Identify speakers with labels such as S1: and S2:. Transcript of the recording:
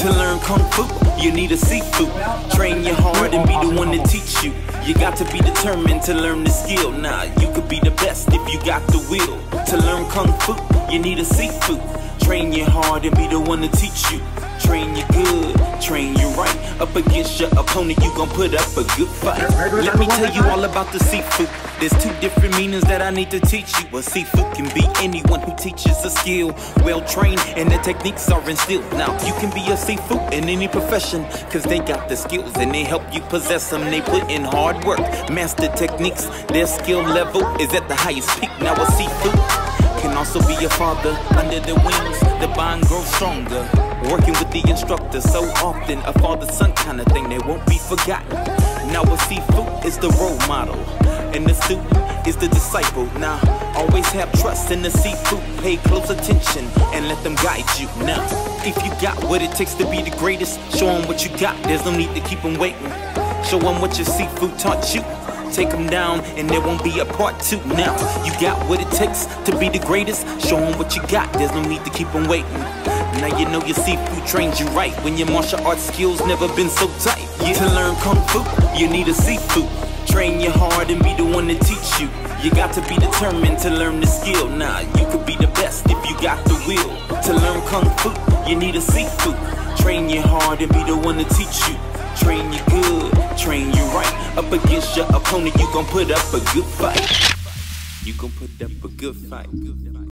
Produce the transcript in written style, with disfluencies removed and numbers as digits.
S1: To learn Kung Fu, you need a seafood. Train your heart and be the one to teach you. You got to be determined to learn the skill. Nah, you could be the best if you got the will. To learn Kung Fu, you need a seafood. Train your heart and be the one to teach you. Train you good, train you right. Up against your opponent, you gon' put up a good fight. Let me tell you all about the seafood. There's two different meanings that I need to teach you. A seafood can be anyone who teaches a skill, well trained, and the techniques are instilled. Now, you can be a seafood in any profession, cause they got the skills and they help you possess them. They put in hard work, master techniques. Their skill level is at the highest peak. Now a seafood can also be a father. Under the wings, the bond grows stronger. Working with the instructor so often, a father-son kind of thing that won't be forgotten. Now a seafood is the role model, and the student is the disciple. Now, always have trust in the seafood. Pay close attention and let them guide you. Now, if you got what it takes to be the greatest, show them what you got. There's no need to keep them waiting. Show them what your seafood taught you. Take them down and there won't be a part two. Now, you got what it takes to be the greatest. Show them what you got. There's no need to keep them waiting. Now you know your seafood trained you right, when your martial arts skills never been so tight. Yeah. To learn Kung Fu, you need a seafood. Train your heart and be the one to teach you. You got to be determined to learn the skill. Nah, you could be the best if you got the will. To learn Kung Fu, you need a seafood. Train your heart and be the one to teach you. Train you good, train you right. Up against your opponent, you gon' put up a good fight. You gon' put up a good fight.